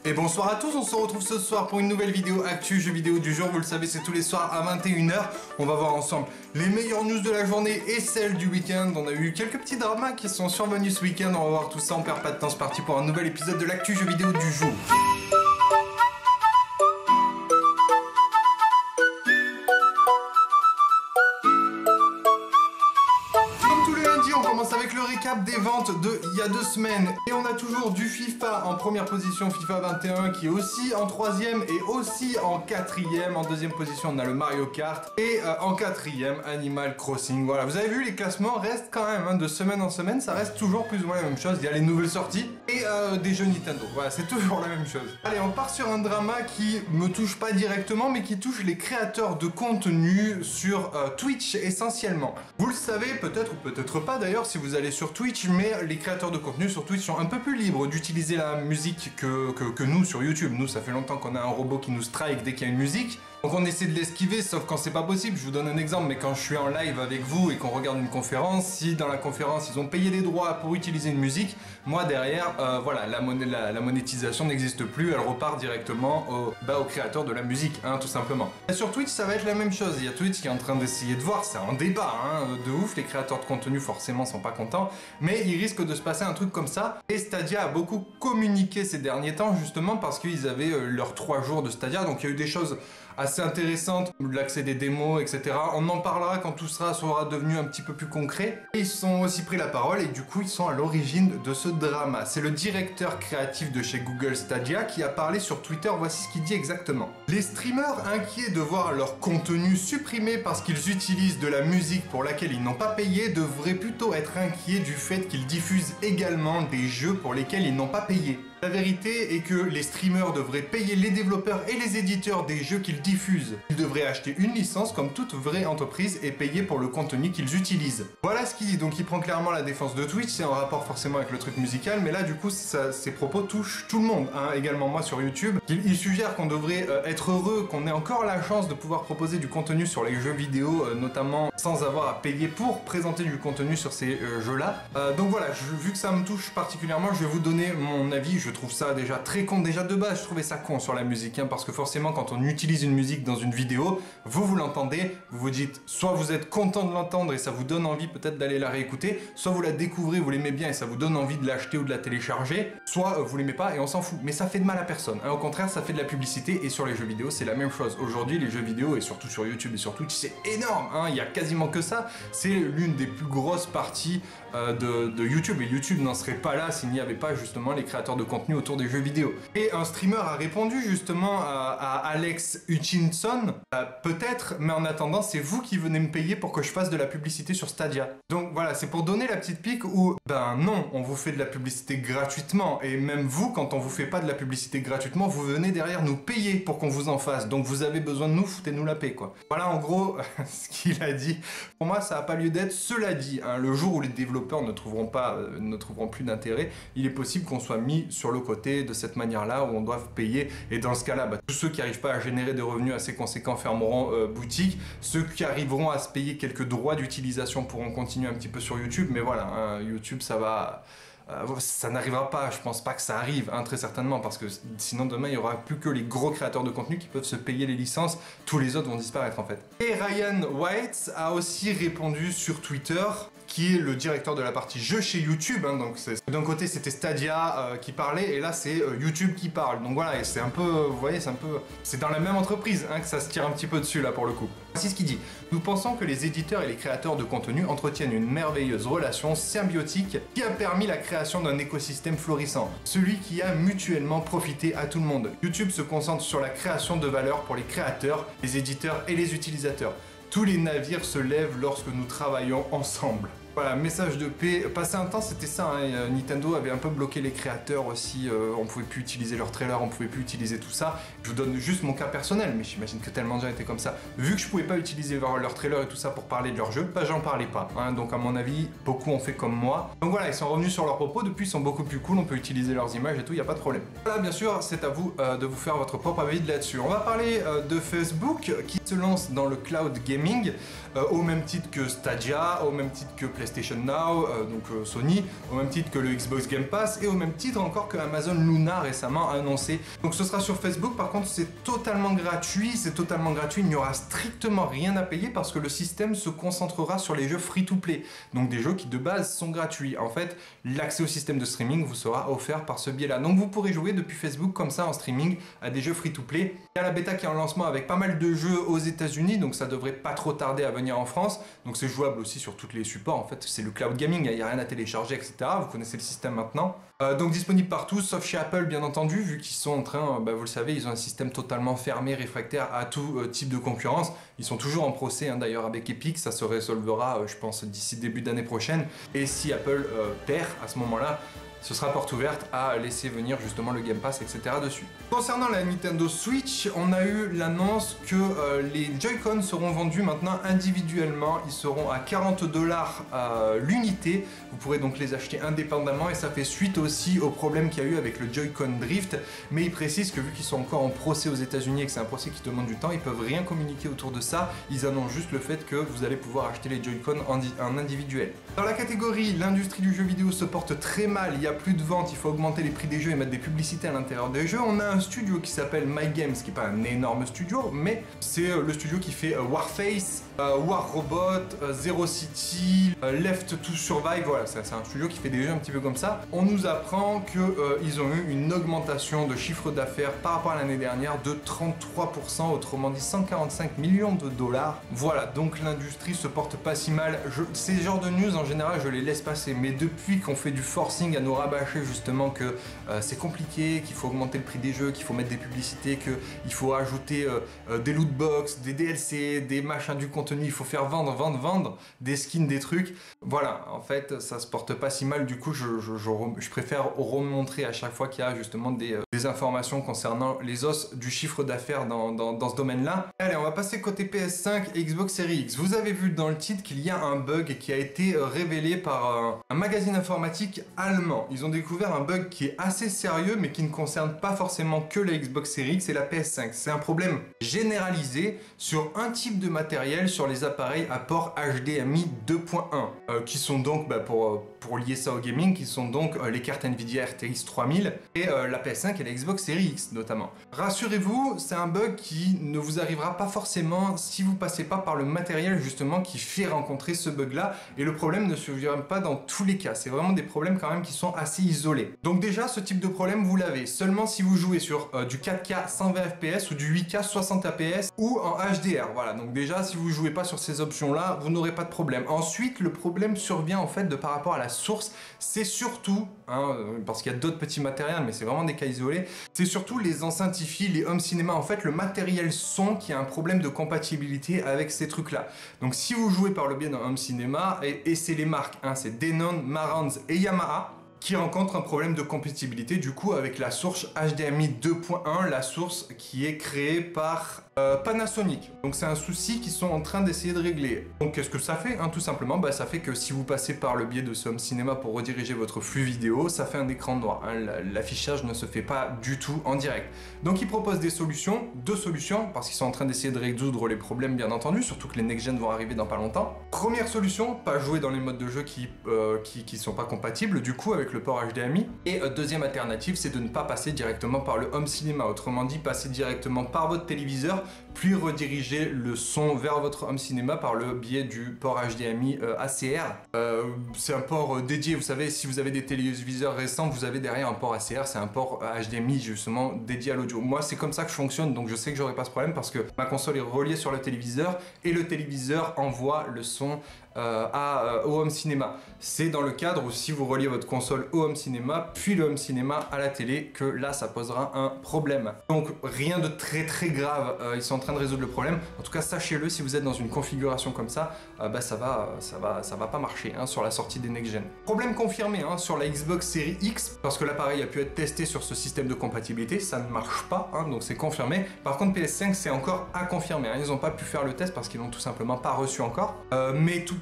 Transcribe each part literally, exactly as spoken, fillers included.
Et bonsoir à tous, on se retrouve ce soir pour une nouvelle vidéo actu jeux vidéo du jour. Vous le savez, c'est tous les soirs à vingt et une heures. On va voir ensemble les meilleures news de la journée et celles du week-end. On a eu quelques petits dramas qui sont survenus ce week-end. On va voir tout ça, on perd pas de temps. C'est parti pour un nouvel épisode de l'actu jeux vidéo du jour. Avec le récap des ventes de il y a deux semaines et on a toujours du FIFA en première position, FIFA vingt et un qui est aussi en troisième et aussi en quatrième. En deuxième position on a le Mario Kart et euh, en quatrième Animal Crossing. Voilà, vous avez vu, les classements restent quand même hein, de semaine en semaine, ça reste toujours plus ou moins la même chose. Il y a les nouvelles sorties et euh, des jeux Nintendo, voilà, c'est toujours la même chose. Allez, on part sur un drama qui me touche pas directement mais qui touche les créateurs de contenu sur euh, Twitch essentiellement. Vous le savez peut-être ou peut-être pas d'ailleurs si vous allez sur Twitch, mais les créateurs de contenu sur Twitch sont un peu plus libres d'utiliser la musique que, que, que nous sur YouTube. Nous, ça fait longtemps qu'on a un robot qui nous strike dès qu'il y a une musique. Donc on essaie de l'esquiver, sauf quand c'est pas possible. Je vous donne un exemple, mais quand je suis en live avec vous et qu'on regarde une conférence, si dans la conférence ils ont payé des droits pour utiliser une musique, moi derrière, euh, voilà, la, moné la, la monétisation n'existe plus, elle repart directement au, bah, au créateur de la musique, hein, tout simplement. Et sur Twitch, ça va être la même chose. Il y a Twitch qui est en train d'essayer de voir, c'est un débat hein, de ouf, les créateurs de contenu forcément sont pas contents, mais il risque de se passer un truc comme ça. Et Stadia a beaucoup communiqué ces derniers temps, justement parce qu'ils avaient euh, leurs trois jours de Stadia, donc il y a eu des choses assez intéressante, l'accès des démos, et cetera. On en parlera quand tout sera, sera devenu un petit peu plus concret. Et ils sont aussi pris la parole et du coup ils sont à l'origine de ce drama. C'est le directeur créatif de chez Google Stadia qui a parlé sur Twitter, voici ce qu'il dit exactement. Les streamers inquiets de voir leur contenu supprimé parce qu'ils utilisent de la musique pour laquelle ils n'ont pas payé devraient plutôt être inquiets du fait qu'ils diffusent également des jeux pour lesquels ils n'ont pas payé. La vérité est que les streamers devraient payer les développeurs et les éditeurs des jeux qu'ils diffusent. Ils devraient acheter une licence comme toute vraie entreprise et payer pour le contenu qu'ils utilisent. Voilà ce qu'il dit, donc il prend clairement la défense de Twitch, c'est en rapport forcément avec le truc musical, mais là du coup ça, ses propos touchent tout le monde, hein, également moi sur YouTube. Il, il suggère qu'on devrait euh, être heureux, qu'on ait encore la chance de pouvoir proposer du contenu sur les jeux vidéo, euh, notamment sans avoir à payer pour présenter du contenu sur ces euh, jeux-là. Euh, donc voilà, je, vu que ça me touche particulièrement, je vais vous donner mon avis. Je Je trouve ça déjà très con. Déjà de base, je trouvais ça con sur la musique, hein, parce que forcément, quand on utilise une musique dans une vidéo, vous, vous l'entendez, vous vous dites, soit vous êtes content de l'entendre et ça vous donne envie peut-être d'aller la réécouter, soit vous la découvrez, vous l'aimez bien et ça vous donne envie de l'acheter ou de la télécharger, soit euh, vous l'aimez pas et on s'en fout. Mais ça fait de mal à personne. Hein. Au contraire, ça fait de la publicité et sur les jeux vidéo, c'est la même chose. Aujourd'hui, les jeux vidéo et surtout sur YouTube et sur Twitch, c'est énorme. Hein. Il y a quasiment que ça. C'est l'une des plus grosses parties euh, de, de YouTube et YouTube n'en serait pas là s'il n'y avait pas justement les créateurs de contenu autour des jeux vidéo. Et un streamer a répondu justement à, à Alex Hutchinson, euh, peut-être, mais en attendant, c'est vous qui venez me payer pour que je fasse de la publicité sur Stadia. Donc voilà, c'est pour donner la petite pique où, ben non, on vous fait de la publicité gratuitement, et même vous, quand on vous fait pas de la publicité gratuitement, vous venez derrière nous payer pour qu'on vous en fasse. Donc vous avez besoin de nous, foutez-nous la paix, quoi. Voilà en gros ce qu'il a dit. Pour moi, ça n'a pas lieu d'être. Cela dit, hein, le jour où les développeurs ne trouveront pas, euh, ne trouveront plus d'intérêt, il est possible qu'on soit mis sur le côté de cette manière-là où on doit payer. Et dans ce cas-là, bah, tous ceux qui n'arrivent pas à générer des revenus assez conséquents fermeront euh, boutique. Ceux qui arriveront à se payer quelques droits d'utilisation pourront continuer un petit peu sur YouTube. Mais voilà, hein, YouTube, ça va... Euh, ça n'arrivera pas, je pense pas que ça arrive, hein, très certainement, parce que sinon demain il y aura plus que les gros créateurs de contenu qui peuvent se payer les licences, tous les autres vont disparaître en fait. Et Ryan White a aussi répondu sur Twitter, qui est le directeur de la partie jeux chez YouTube, hein, donc d'un côté c'était Stadia euh, qui parlait, et là c'est euh, YouTube qui parle, donc voilà, et c'est un peu, vous voyez, c'est un peu, c'est dans la même entreprise hein, que ça se tire un petit peu dessus là pour le coup. Voici ce qu'il dit. Nous pensons que les éditeurs et les créateurs de contenu entretiennent une merveilleuse relation symbiotique qui a permis la création d'un écosystème florissant, celui qui a mutuellement profité à tout le monde. YouTube se concentre sur la création de valeur pour les créateurs, les éditeurs et les utilisateurs. Tous les navires se lèvent lorsque nous travaillons ensemble. Voilà, message de paix. Passé un temps, c'était ça, hein. Nintendo avait un peu bloqué les créateurs aussi, euh, on pouvait plus utiliser leurs trailers, on pouvait plus utiliser tout ça. Je vous donne juste mon cas personnel, mais j'imagine que tellement de gens étaient comme ça. Vu que je pouvais pas utiliser leurs leur trailers et tout ça pour parler de leur jeu, bah j'en parlais pas, hein. Donc à mon avis, beaucoup ont fait comme moi. Donc voilà, ils sont revenus sur leurs propos, depuis ils sont beaucoup plus cool, on peut utiliser leurs images et tout, il n'y a pas de problème. Voilà, bien sûr, c'est à vous euh, de vous faire votre propre avis là-dessus. On va parler euh, de Facebook qui se lance dans le cloud gaming, euh, au même titre que Stadia, au même titre que PlayStation. PlayStation Now, euh, donc euh, Sony, au même titre que le Xbox Game Pass et au même titre encore que Amazon Luna récemment annoncé. Donc ce sera sur Facebook, par contre c'est totalement gratuit, c'est totalement gratuit, il n'y aura strictement rien à payer parce que le système se concentrera sur les jeux free-to-play, donc des jeux qui de base sont gratuits. En fait, l'accès au système de streaming vous sera offert par ce biais-là. Donc vous pourrez jouer depuis Facebook comme ça en streaming à des jeux free-to-play. Il y a la bêta qui est en lancement avec pas mal de jeux aux États-Unis, donc ça devrait pas trop tarder à venir en France. Donc c'est jouable aussi sur tous les supports. En fait, c'est le cloud gaming, il n'y a rien à télécharger, et cetera. Vous connaissez le système maintenant. Euh, donc disponible partout, sauf chez Apple bien entendu, vu qu'ils sont en train, bah, vous le savez, ils ont un système totalement fermé, réfractaire à tout euh, type de concurrence. Ils sont toujours en procès hein, d'ailleurs avec Epic, ça se résolvera euh, je pense d'ici début d'année prochaine. Et si Apple euh, perd à ce moment-là, ce sera porte ouverte à laisser venir justement le Game Pass, et cetera dessus. Concernant la Nintendo Switch, on a eu l'annonce que euh, les Joy-Con seront vendus maintenant individuellement. Ils seront à quarante dollars euh, l'unité. Vous pourrez donc les acheter indépendamment et ça fait suite aussi au problème qu'il y a eu avec le Joy-Con Drift. Mais ils précisent que vu qu'ils sont encore en procès aux États-Unis et que c'est un procès qui demande du temps, ils peuvent rien communiquer autour de ça. Ils annoncent juste le fait que vous allez pouvoir acheter les Joy-Con en, en individuel. Dans la catégorie, l'industrie du jeu vidéo se porte très mal. Il y a plus de ventes, il faut augmenter les prix des jeux et mettre des publicités à l'intérieur des jeux. On a un studio qui s'appelle My Games, qui n'est pas un énorme studio, mais c'est le studio qui fait Warface, euh, War Robot, euh, Zero City, euh, Left to Survive, voilà, c'est un studio qui fait des jeux un petit peu comme ça. On nous apprend qu'ils euh, ont eu une augmentation de chiffre d'affaires par rapport à l'année dernière de trente-trois pour cent, autrement dit cent quarante-cinq millions de dollars. Voilà, donc l'industrie se porte pas si mal. Je, ces genres de news, en général, je les laisse passer, mais depuis qu'on fait du forcing à nous rabâcher justement que euh, c'est compliqué, qu'il faut augmenter le prix des jeux, qu'il faut mettre des publicités, qu'il faut ajouter euh, euh, des loot box, des D L C, des machins du contenu, il faut faire vendre, vendre, vendre, des skins, des trucs. Voilà, en fait, ça se porte pas si mal. Du coup, je, je, je, je préfère remontrer à chaque fois qu'il y a justement des, euh, des informations concernant les os du chiffre d'affaires dans, dans, dans ce domaine-là. Allez, on va passer côté P S cinq et Xbox Series X. Vous avez vu dans le titre qu'il y a un bug qui a été révélé par un, un magazine informatique allemand. Ils ont découvert un bug qui est assez sérieux, mais qui ne concerne pas forcément que la Xbox Series X et la P S cinq. C'est un problème généralisé sur un type de matériel sur les appareils à port H D M I deux point un, euh, qui sont donc, bah, pour, pour lier ça au gaming, qui sont donc euh, les cartes Nvidia R T X trois mille et euh, la P S cinq et la Xbox Series X notamment. Rassurez-vous, c'est un bug qui ne vous arrivera pas forcément si vous passez pas par le matériel justement qui fait rencontrer ce bug-là, et le problème ne survient pas dans tous les cas. C'est vraiment des problèmes quand même qui sont assez isolés. Donc déjà, ce type de problème, vous l'avez seulement si vous jouez sur euh, du quatre K cent vingt F P S ou du huit K soixante F P S ou en H D R. Voilà, donc déjà, si vous jouez pas sur ces options-là, vous n'aurez pas de problème. Ensuite, le problème survient en fait de par rapport à la source. C'est surtout, hein, parce qu'il y a d'autres petits matériels, mais c'est vraiment des cas isolés, c'est surtout les enceintes hi-fi, les home cinéma, en fait, le matériel son qui a un problème de compatibilité avec ces trucs-là. Donc si vous jouez par le biais d'un home cinéma, et, et c'est les marques, hein, c'est Denon, Marantz et Yamaha, qui rencontre un problème de compatibilité du coup avec la source H D M I deux point un, la source qui est créée par euh, Panasonic. Donc c'est un souci qu'ils sont en train d'essayer de régler. Donc qu'est-ce que ça fait hein? Tout simplement, bah, ça fait que si vous passez par le biais de ce home cinéma pour rediriger votre flux vidéo, ça fait un écran noir. Hein. L'affichage ne se fait pas du tout en direct. Donc ils proposent des solutions, deux solutions, parce qu'ils sont en train d'essayer de résoudre les problèmes bien entendu, surtout que les next-gen vont arriver dans pas longtemps. Première solution, pas jouer dans les modes de jeu qui, euh, qui, qui sont pas compatibles du coup avec le port H D M I. Et euh, deuxième alternative, c'est de ne pas passer directement par le home cinéma, autrement dit passer directement par votre téléviseur, puis rediriger le son vers votre home cinéma par le biais du port H D M I euh, A C R. Euh, c'est un port euh, dédié, vous savez, si vous avez des téléviseurs récents, vous avez derrière un port A C R, c'est un port H D M I justement dédié à l'audio. Moi, c'est comme ça que je fonctionne, donc je sais que j'aurai pas ce problème parce que ma console est reliée sur le téléviseur et le téléviseur envoie le son Euh, à, euh, au home cinéma. C'est dans le cadre où si vous reliez votre console au home cinéma puis le home cinéma à la télé que là ça posera un problème. Donc rien de très très grave, euh, ils sont en train de résoudre le problème. En tout cas sachez-le, si vous êtes dans une configuration comme ça, euh, bah ça va, ça va, ça va pas marcher hein, sur la sortie des next gen. Problème confirmé hein, sur la Xbox Series X parce que l'appareil a pu être testé sur ce système de compatibilité, ça ne marche pas hein, donc c'est confirmé. Par contre P S cinq c'est encore à confirmer, hein, ils n'ont pas pu faire le test parce qu'ils l'ont tout simplement pas reçu encore, euh, mais tout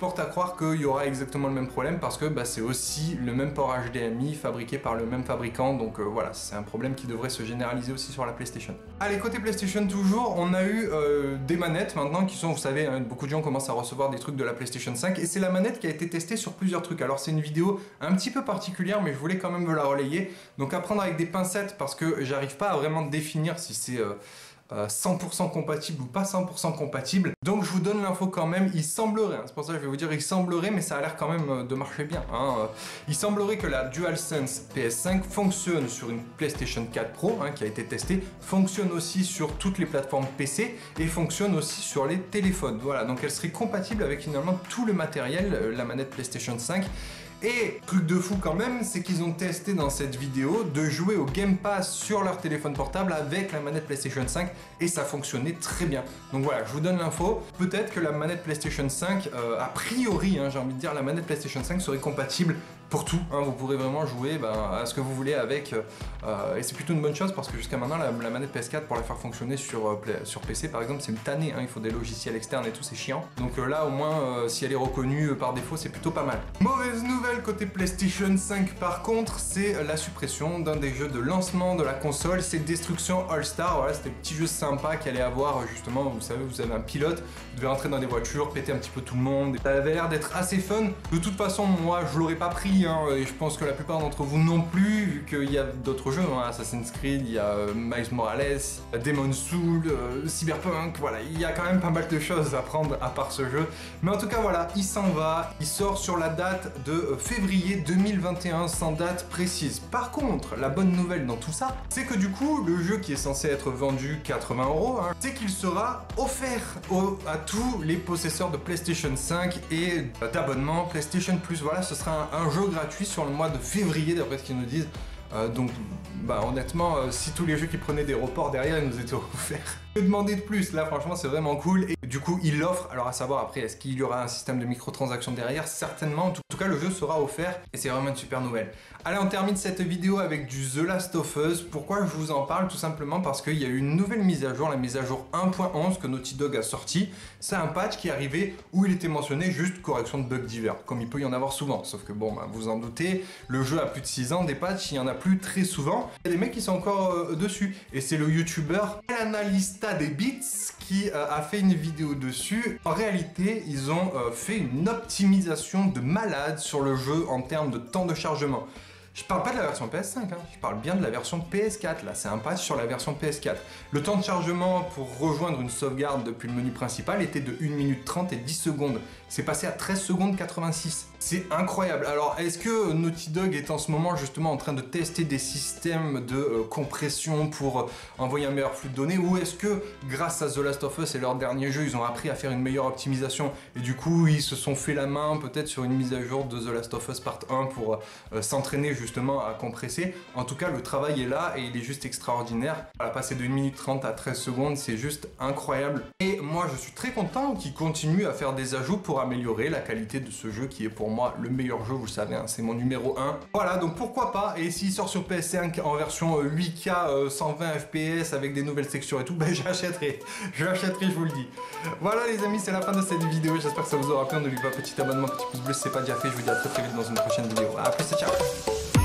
porte à croire qu'il y aura exactement le même problème parce que bah, c'est aussi le même port H D M I fabriqué par le même fabricant, donc euh, voilà, c'est un problème qui devrait se généraliser aussi sur la PlayStation. Allez, côté PlayStation toujours, on a eu euh, des manettes maintenant qui sont, vous savez, hein, beaucoup de gens commencent à recevoir des trucs de la PlayStation cinq et c'est la manette qui a été testée sur plusieurs trucs. Alors c'est une vidéo un petit peu particulière mais je voulais quand même vous la relayer, donc à prendre avec des pincettes parce que j'arrive pas à vraiment définir si c'est euh, euh, cent pour cent compatible ou pas cent pour cent compatible. Donc je vous donne l'info quand même, il semblerait, hein, c'est pour ça que je vais vous dire il semblerait, mais ça a l'air quand même de marcher bien. Hein. Il semblerait que la DualSense P S cinq fonctionne sur une PlayStation quatre Pro, hein, qui a été testée, fonctionne aussi sur toutes les plateformes P C et fonctionne aussi sur les téléphones. Voilà, donc elle serait compatible avec finalement tout le matériel, la manette PlayStation cinq. Et truc de fou quand même, c'est qu'ils ont testé dans cette vidéo de jouer au Game Pass sur leur téléphone portable avec la manette PlayStation cinq et ça fonctionnait très bien. Donc voilà, je vous donne l'info. Peut-être que la manette PlayStation cinq, euh, a priori, hein, j'ai envie de dire, la manette PlayStation cinq serait compatible pour tout. Hein, vous pourrez vraiment jouer ben, à ce que vous voulez avec. Euh, et c'est plutôt une bonne chose parce que jusqu'à maintenant, la, la manette P S quatre, pour la faire fonctionner sur, euh, sur P C par exemple, c'est une tannée. Hein, il faut des logiciels externes et tout, c'est chiant. Donc euh, là, au moins, euh, si elle est reconnue euh, par défaut, c'est plutôt pas mal. Mauvaise nouvelle côté PlayStation cinq par contre, c'est la suppression d'un des jeux de lancement de la console, c'est Destruction All Star. Voilà, c'était un petit jeu sympa qui allait avoir justement, vous savez, vous avez un pilote, vous devez rentrer dans des voitures, péter un petit peu tout le monde. Ça avait l'air d'être assez fun. De toute façon, moi, je l'aurais pas pris, hein, et je pense que la plupart d'entre vous non plus, vu qu'il y a d'autres jeux, hein, Assassin's Creed, il y a euh, Miles Morales, Demon's Souls, euh, Cyberpunk, voilà, il y a quand même pas mal de choses à prendre à part ce jeu. Mais en tout cas, voilà, il s'en va, il sort sur la date de euh, février deux mille vingt et un sans date précise. Par contre, la bonne nouvelle dans tout ça, c'est que du coup, le jeu qui est censé être vendu quatre-vingts euros, hein, c'est qu'il sera offert au, à tous les possesseurs de PlayStation cinq et d'abonnement PlayStation Plus. Voilà, ce sera un, un jeu gratuit sur le mois de février, d'après ce qu'ils nous disent. Euh, donc, bah honnêtement, euh, si tous les jeux qui prenaient des reports derrière, ils nous étaient offerts. Que demander de plus? Là, franchement, c'est vraiment cool. Et du coup, il l'offre. Alors, à savoir après, est-ce qu'il y aura un système de microtransactions derrière? Certainement. En tout cas, le jeu sera offert et c'est vraiment une super nouvelle. Allez, on termine cette vidéo avec du The Last of Us. Pourquoi je vous en parle? Tout simplement parce qu'il y a eu une nouvelle mise à jour, la mise à jour un point onze que Naughty Dog a sorti. C'est un patch qui est arrivé où il était mentionné juste correction de bugs divers, comme il peut y en avoir souvent. Sauf que bon, bah, vous en doutez, le jeu a plus de six ans, des patchs, il y en a plus très souvent. Il y a des mecs qui sont encore euh, dessus. Et c'est le youtubeur Analista des Beats qui euh, a fait une vidéo dessus. En réalité, ils ont euh, fait une optimisation de malade sur le jeu en termes de temps de chargement. Je parle pas de la version P S cinq, hein. Je parle bien de la version P S quatre, là c'est un patch sur la version P S quatre. Le temps de chargement pour rejoindre une sauvegarde depuis le menu principal était de une minute trente et dix secondes. C'est passé à treize secondes quatre-vingt-six. C'est incroyable. Alors est-ce que Naughty Dog est en ce moment justement en train de tester des systèmes de euh, compression pour euh, envoyer un meilleur flux de données, ou est-ce que grâce à The Last of Us et leur dernier jeu, ils ont appris à faire une meilleure optimisation et du coup ils se sont fait la main peut-être sur une mise à jour de The Last of Us Part un pour euh, s'entraîner justement à compresser. En tout cas, le travail est là et il est juste extraordinaire. Voilà, passer de une minute trente à treize secondes, c'est juste incroyable. Et moi, je suis très content qu'ils continuent à faire des ajouts pour améliorer la qualité de ce jeu qui est pour moi le meilleur jeu, vous le savez, hein, c'est mon numéro un. Voilà, donc pourquoi pas. Et s'il sort sur P S cinq en version huit K, euh, cent vingt F P S avec des nouvelles textures et tout, ben j'achèterai. Je l'achèterai, je vous le dis. Voilà les amis, c'est la fin de cette vidéo. J'espère que ça vous aura plu. N'oubliez pas, petit abonnement, petit pouce bleu si c'est pas déjà fait. Je vous dis à très très vite dans une prochaine vidéo. A plus, ciao.